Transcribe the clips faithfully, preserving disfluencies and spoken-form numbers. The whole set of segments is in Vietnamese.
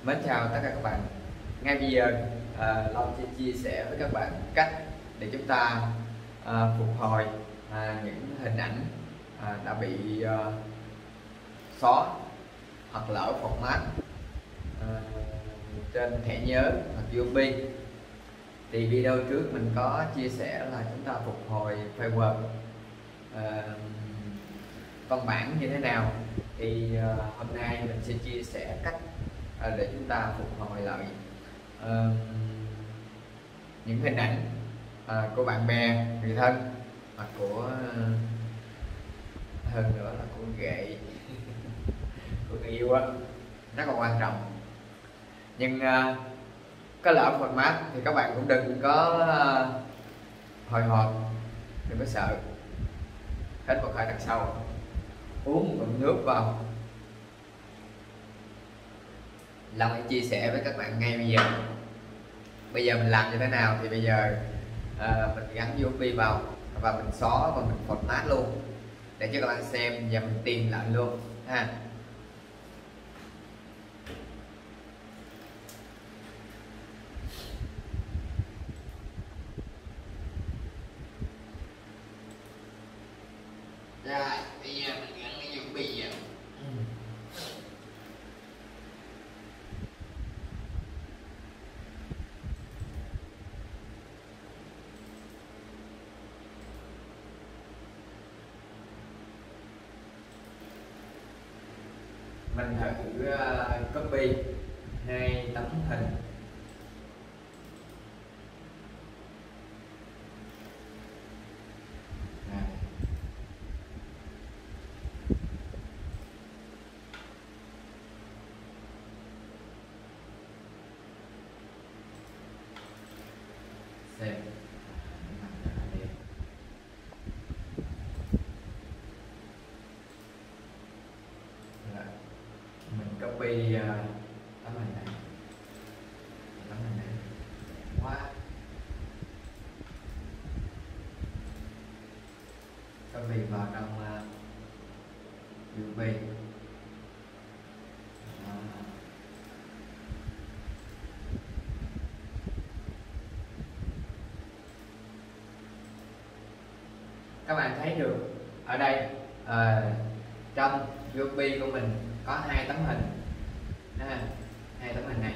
Mến chào tất cả các bạn. Ngay bây giờ à, Long sẽ chia sẻ với các bạn cách để chúng ta à, phục hồi à, những hình ảnh à, đã bị à, xóa hoặc lỡ format à, trên thẻ nhớ hoặc u ét bê. Thì video trước mình có chia sẻ là chúng ta phục hồi file Word à, văn bản như thế nào. Thì à, hôm nay mình sẽ chia sẻ cách à, để chúng ta phục hồi lại à, những hình ảnh à, của bạn bè, người thân hoặc của hơn nữa là của ghệ của người yêu á, rất là quan trọng. Nhưng uh, có lỡ format thì các bạn cũng đừng có uh, hồi hộp, đừng có sợ. Hít một hơi thật sâu, uống một ngụm nước vào. Long sẽ chia sẻ với các bạn ngay bây giờ. Bây giờ mình làm như thế nào thì bây giờ uh, mình gắn u ét bê vào và mình xóa và mình format luôn để cho các bạn xem và mình tìm lại luôn ha. Rồi, bây giờ mình gắn cái u ét bê vào. Mình thử uh, copy hai tấm hình. Xem mình copy uh, tấm hình này, tấm hình này quá, copy vào trong uh, u ét bê. Các bạn thấy được ở đây à, trong u ét bê của mình có hai tấm hình à, hai tấm hình này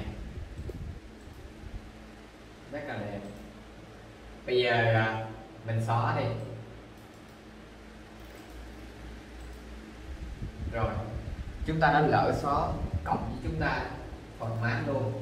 rất là đẹp. Bây giờ à, mình xóa đi. Rồi chúng ta đã lỡ xóa, cộng với chúng ta format luôn.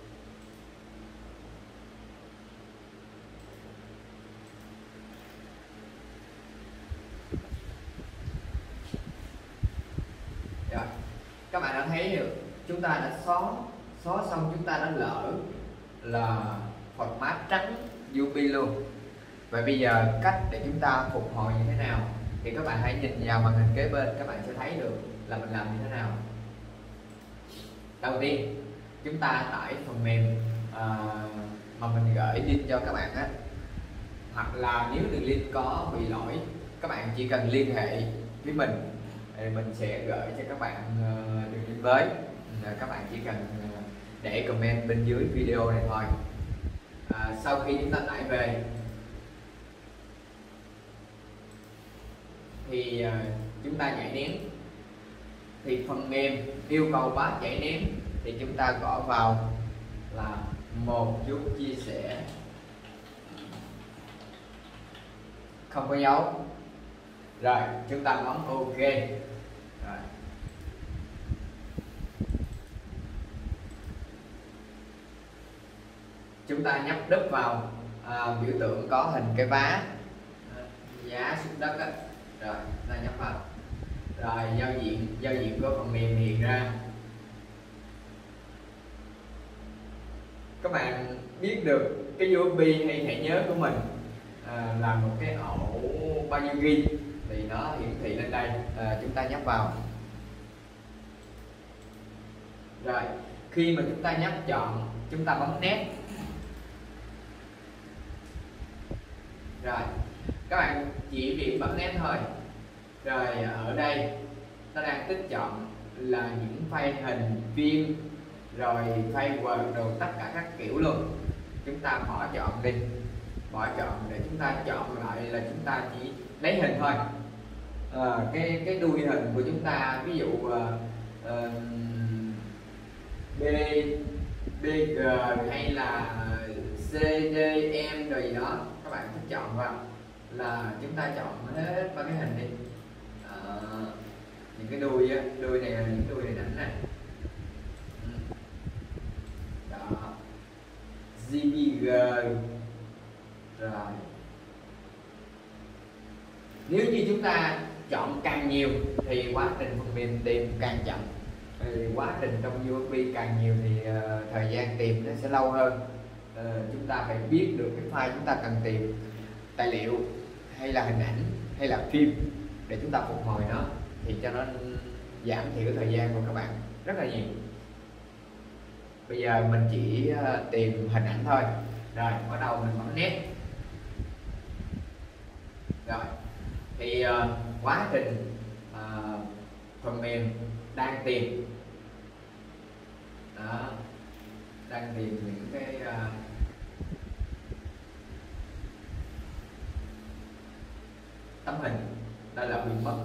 Rồi, các bạn đã thấy được chúng ta đã xóa xóa xong, chúng ta đã lỡ là format trắng u ét bê luôn. Vậy bây giờ cách để chúng ta phục hồi như thế nào thì các bạn hãy nhìn vào màn hình kế bên, các bạn sẽ thấy được là mình làm như thế nào. Đầu tiên chúng ta tải phần mềm à, mà mình gửi link cho các bạn á, hoặc là nếu đường link có bị lỗi, các bạn chỉ cần liên hệ với mình thì mình sẽ gửi cho các bạn đường link với. Các bạn chỉ cần để comment bên dưới video này thôi. À, sau khi chúng ta tải về thì uh, chúng ta nhảy nén. Thì phần mềm yêu cầu path nhảy nén thì chúng ta gõ vào là một chút chia sẻ không có dấu. Rồi chúng ta bấm OK. Rồi. Chúng ta nhấp đúp vào à, biểu tượng có hình cái vá giá xuống đất á. Rồi ta nhấp vào. Rồi giao diện giao diện của phần mềm hiện ra. Các bạn biết được cái u ét bê hay thẻ nhớ của mình à, là một cái ổ bao nhiêu ghi thì nó hiển thị lên đây. À, chúng ta nhấp vào. Rồi khi mà chúng ta nhấp chọn, chúng ta bấm nét. Rồi các bạn chỉ việc bấm nét thôi. Rồi ở đây nó đang tích chọn là những file hình viên rồi password đồ tất cả các kiểu luôn. Chúng ta bỏ chọn đi, bỏ chọn để chúng ta chọn lại là chúng ta chỉ lấy hình thôi. À, cái cái đuôi hình của chúng ta, ví dụ uh, uh, B, bê giê hay là xê đê em rồi gì đó, các bạn thích chọn vào là chúng ta chọn hết ba cái hình đi. À, những cái đuôi á, đuôi này là những đuôi hình ảnh này. Đó, giê pê giê. Rồi nếu như chúng ta chọn càng nhiều thì quá trình phần mềm tìm càng chậm, thì quá trình trong u ét bê càng nhiều thì uh, thời gian tìm nó sẽ lâu hơn. Uh, chúng ta phải biết được cái file chúng ta cần tìm, tài liệu hay là hình ảnh hay là phim, để chúng ta phục hồi nó thì cho nó giảm thiểu cái thời gian của các bạn rất là nhiều. Bây giờ mình chỉ uh, tìm hình ảnh thôi. Rồi bắt đầu mình bấm nét. Rồi thì uh, quá trình uh, phần mềm đang tìm, đó, đang tìm những cái uh, tấm hình đó là bị mất.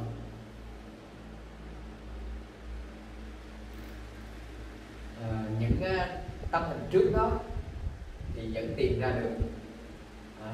Uh, những uh, tấm hình trước đó thì vẫn tìm ra được. Đó.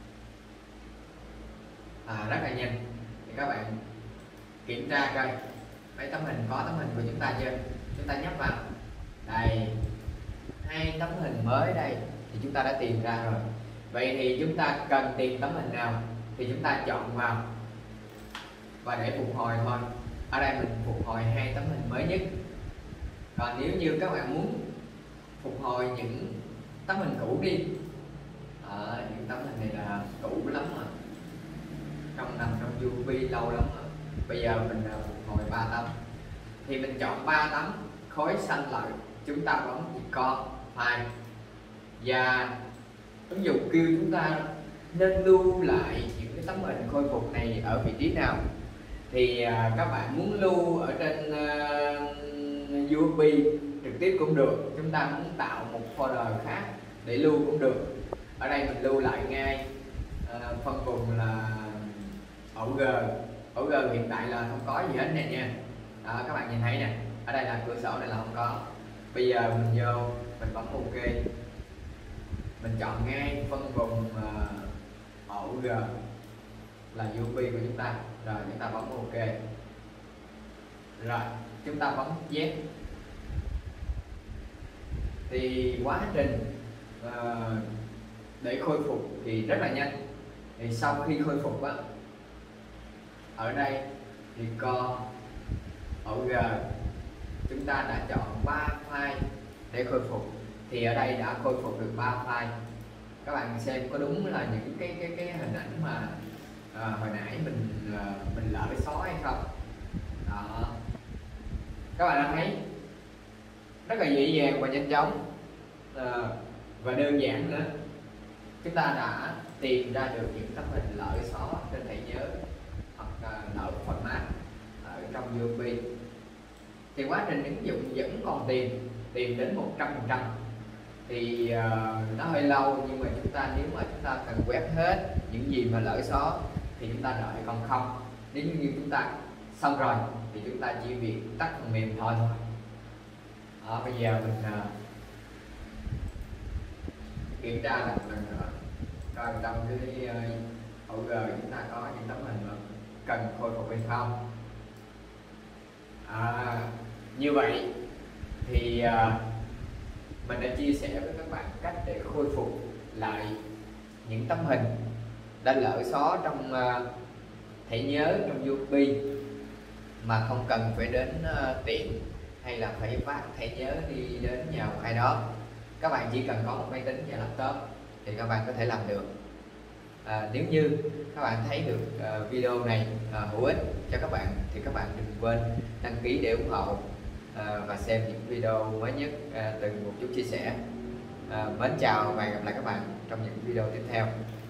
À, rất là nhanh. Thì các bạn kiểm tra coi mấy tấm hình, có tấm hình của chúng ta chưa, chúng ta nhấp vào đây, hai tấm hình mới đây thì chúng ta đã tìm ra rồi. Vậy thì chúng ta cần tìm tấm hình nào thì chúng ta chọn vào và để phục hồi thôi. Ở đây mình phục hồi hai tấm hình mới nhất. Còn nếu như các bạn muốn phục hồi những tấm hình cũ đi, à, những tấm hình này là cũ lắm rồi, trong nằm trong u ét bê lâu lắm rồi. Bây giờ mình phục hồi ba tấm thì mình chọn ba tấm khối xanh lại, chúng ta bấm con file và ứng dụng kêu chúng ta nên lưu lại những cái tấm hình khôi phục này ở vị trí nào. Thì à, các bạn muốn lưu ở trên uh, u ét bê trực tiếp cũng được, chúng ta muốn tạo một folder khác để lưu cũng được. Ở đây mình lưu lại ngay uh, phân vùng là ổ G. Ổ G hiện tại là không có gì hết nè nha. Đó, các bạn nhìn thấy nè, ở đây là cửa sổ này là không có. Bây giờ mình vô, mình bấm OK, mình chọn ngay phân vùng uh, ổ G là u ét bê của chúng ta, rồi chúng ta bấm OK, rồi chúng ta bấm Z. Thì quá trình uh, để khôi phục thì rất là nhanh. Thì sau khi khôi phục á, ở đây thì con ổ G chúng ta đã chọn ba file để khôi phục, thì ở đây đã khôi phục được ba file. Các bạn xem có đúng là những cái cái cái hình ảnh mà à, hồi nãy mình à, mình lỡ xóa hay không? Đó, các bạn đã thấy rất là dễ dàng và nhanh chóng à, và đơn giản nữa. Chúng ta đã tìm ra được những tấm hình lỡ xóa trên thẻ nhớ hoặc là lỡ format ở trong u ét bê. Thì quá trình ứng dụng vẫn còn tìm tìm đến một trăm phần trăm thì uh, nó hơi lâu, nhưng mà chúng ta nếu mà chúng ta cần quét hết những gì mà lỡ xóa thì chúng ta đợi còn không. Nếu như chúng ta xong rồi thì chúng ta chỉ việc tắt phần mềm thôi thôi. Đó, bây giờ mình uh, kiểm tra lại một lần nữa coi trong cái uh, ổ G chúng ta có những tấm hình mà cần khôi phục hay không. À, như vậy thì uh, mình đã chia sẻ với các bạn cách để khôi phục lại những tấm hình đã lỡ xóa trong uh, thẻ nhớ trong u ét bê mà không cần phải đến uh, tiệm hay là phải vác thẻ nhớ đi đến nhà một ai đó. Các bạn chỉ cần có một máy tính và laptop thì các bạn có thể làm được. À, nếu như các bạn thấy được uh, video này uh, hữu ích cho các bạn thì các bạn đừng quên đăng ký để ủng hộ uh, và xem những video mới nhất uh, từ một chút chia sẻ. Uh, mến chào và hẹn gặp lại các bạn trong những video tiếp theo.